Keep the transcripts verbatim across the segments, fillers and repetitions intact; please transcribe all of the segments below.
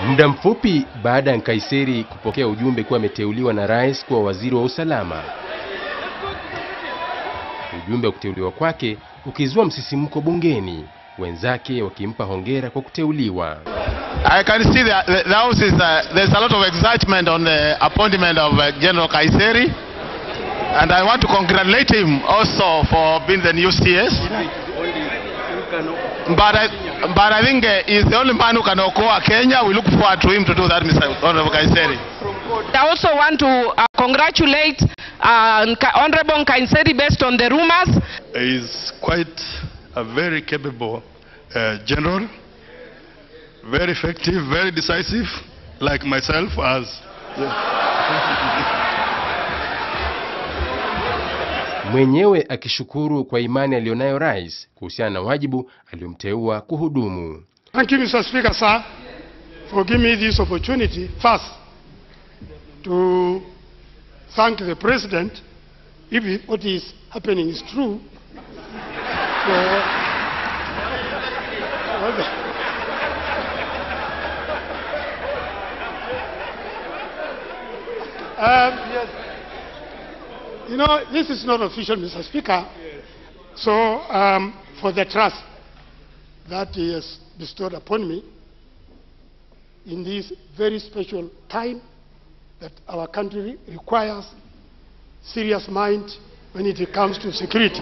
Muda mfupi baada ya Nkaissery kupokea ujumbe kuwa ameteuliwa na rais kuwa waziri wa usalama, ujumbe wa kuteuliwa kwake ukizua msisimko bungeni, wenzake wakimpa hongera kwa kuteuliwa. I can see that the house is uh, there's a lot of excitement on the appointment of uh, General Nkaissery, and I want to congratulate him also for being the new C S. But I, but I think uh, he's the only man who can okoa Kenya. We look forward to him to do that, Mister Honorable Nkaissery. I also want to uh, congratulate uh, Honorable Nkaissery based on the rumors. He is quite a very capable uh, general, very effective, very decisive, like myself as. Mwenyewe akishukuru kwa imani alionayo rais kuhusiana na wajibu aliomteua kuhudumu. Thank you, Mister Speaker, sir, for giving me this opportunity first to thank the President, if what is happening is true, for um, yes. You know, this is not official, Mister Speaker, so um, for the trust that he has bestowed upon me in this very special time that our country requires serious mind when it comes to security.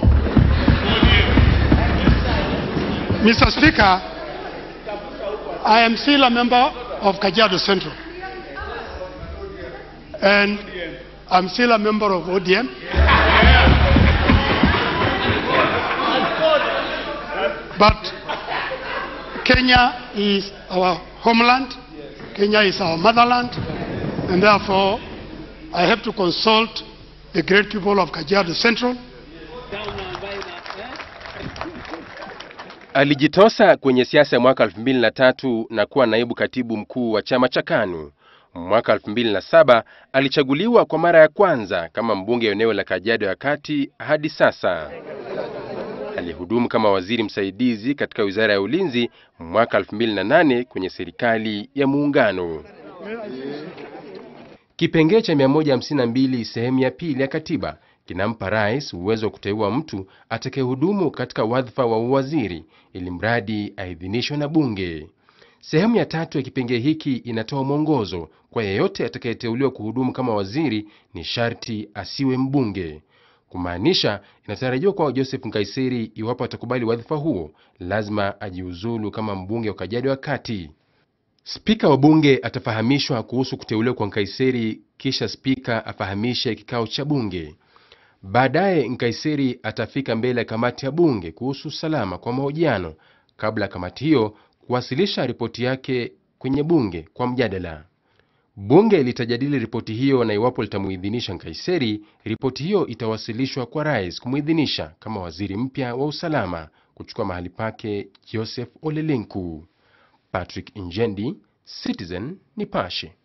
Mister Speaker, I am still a member of Kajiado Central, and I'm still a member of O D M. But Kenya is our homeland, Kenya is our motherland, and therefore I have to consult the great people of Kajiado Central. Alijitosa kwenye siasa mwaka elfu mbili na tatu na kuwa naibu katibu mkuu wa chama cha KANU. Mwaka elfu mbili na saba alichaguliwa kwa mara ya kwanza kama mbunge wa eneo la Kajiado ya Kati. Hadi sasa alihudumu kama waziri msaidizi katika wizara ya ulinzi mwaka elfu mbili na nane kwenye serikali ya muungano. Kipengee cha mia moja hamsini na mbili sehemu ya pili ya katiba kinampa rais uwezo wa kuteua mtu atakayehudumu katika wadhifa wa uwaziri ili mradi aidhinishwe na bunge. Sehemu ya tatu ya kipengee hiki inatoa mwongozo kwa yeyote atakayeteuliwa kuhudumu kama waziri ni sharti asiwe mbunge. Kumaanisha inatarajiwa kwa Joseph Nkaissery, iwapo atakubali wadhifa huo, lazima ajiuzulu kama mbunge wa Kajiado ya Kati. Spika wa bunge atafahamishwa kuhusu kuteuliwa kwa Nkaissery, kisha spika afahamishe kikao cha bunge. Baadaye Nkaissery atafika mbele ya kamati ya bunge kuhusu usalama kwa mahojiano kabla kamati hiyo kuwasilisha ripoti yake kwenye bunge kwa mjadala. Bunge litajadili ripoti hiyo, na iwapo litamuidhinisha Nkaissery, ripoti hiyo itawasilishwa kwa rais kumuidhinisha kama waziri mpya wa usalama kuchukua mahali pake Joseph Ole Lenku. Patrick Injendi, Citizen Nipashe.